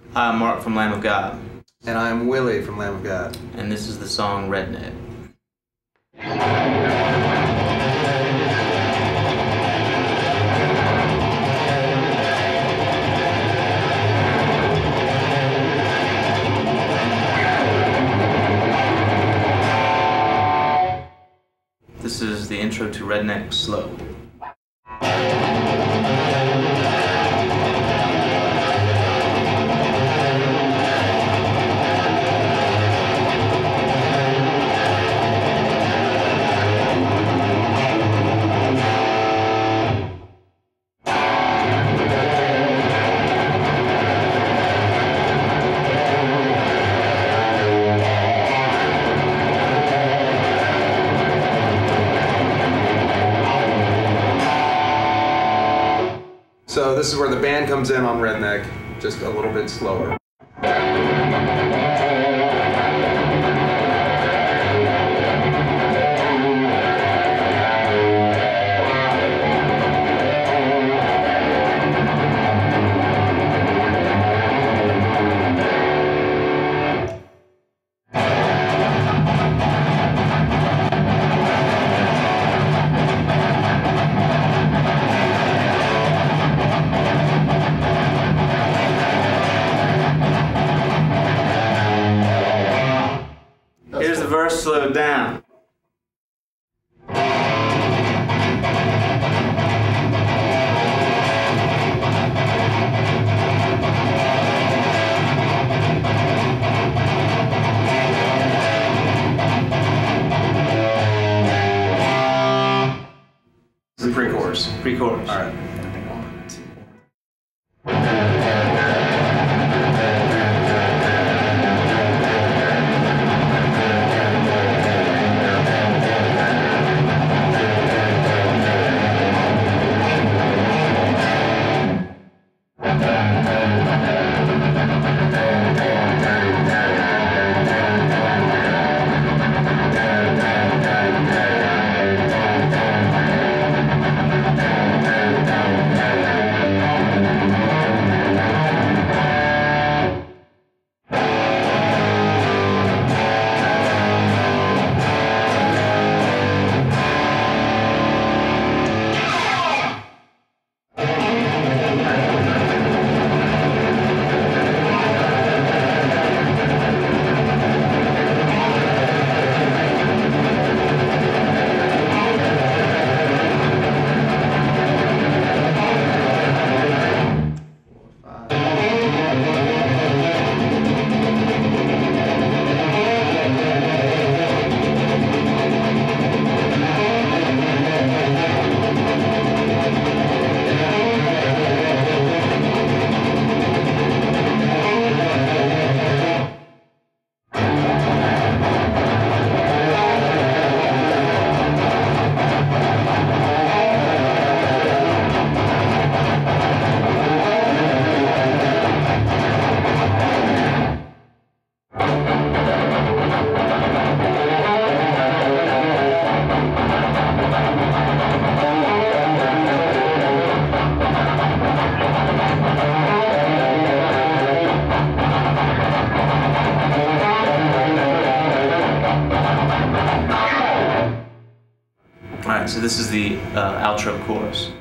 Hi, I'm Mark from Lamb of God. And I'm Willie from Lamb of God. And this is the song Redneck. This is the intro to Redneck Slow. So this is where the band comes in on Redneck, just a little bit slower. Here's the verse slowed down. This is pre-chorus. Pre-chorus. All right. Alright, so this is the outro chorus.